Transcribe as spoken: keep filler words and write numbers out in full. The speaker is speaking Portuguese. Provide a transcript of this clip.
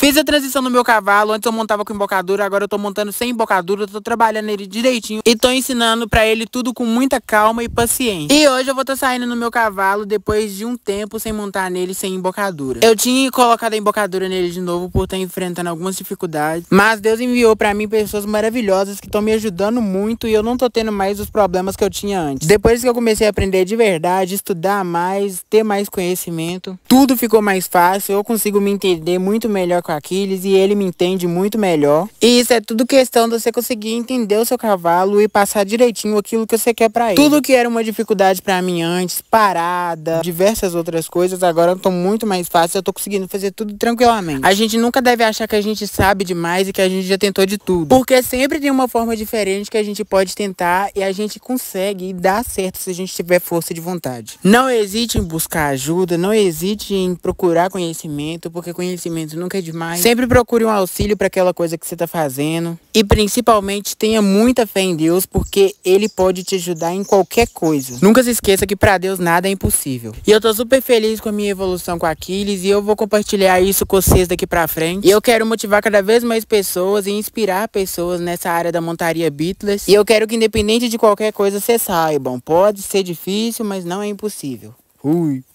Fiz a transição no meu cavalo, antes eu montava com embocadura, agora eu tô montando sem embocadura, tô trabalhando ele direitinho e tô ensinando pra ele tudo com muita calma e paciência. E hoje eu vou estar saindo no meu cavalo depois de um tempo sem montar nele sem embocadura. Eu tinha colocado a embocadura nele de novo por estar enfrentando algumas dificuldades, mas Deus enviou pra mim pessoas maravilhosas que estão me ajudando muito e eu não tô tendo mais os problemas que eu tinha antes. Depois que eu comecei a aprender de verdade, estudar mais, ter mais conhecimento, tudo ficou mais fácil, eu consigo me entender muito melhor com Aquiles e ele me entende muito melhor. E isso é tudo questão de você conseguir entender o seu cavalo e passar direitinho aquilo que você quer pra ele. Tudo que era uma dificuldade pra mim antes, parada, diversas outras coisas, agora eu tô muito mais fácil, eu tô conseguindo fazer tudo tranquilamente. A gente nunca deve achar que a gente sabe demais e que a gente já tentou de tudo, porque sempre tem uma forma diferente que a gente pode tentar e a gente consegue e dá certo se a gente tiver força de vontade. Não hesite em buscar ajuda, não hesite em procurar conhecimento, porque conhecimento nunca é demais. Sempre procure um auxílio para aquela coisa que você tá fazendo e principalmente tenha muita fé em Deus, porque Ele pode te ajudar em qualquer coisa. Nunca se esqueça que para Deus nada é impossível. E eu tô super feliz com a minha evolução com Aquiles e eu vou compartilhar isso com vocês daqui pra frente. E eu quero motivar cada vez mais pessoas e inspirar pessoas nessa área da montaria Beatless. E eu quero que independente de qualquer coisa vocês saibam, pode ser difícil, mas não é impossível. Fui!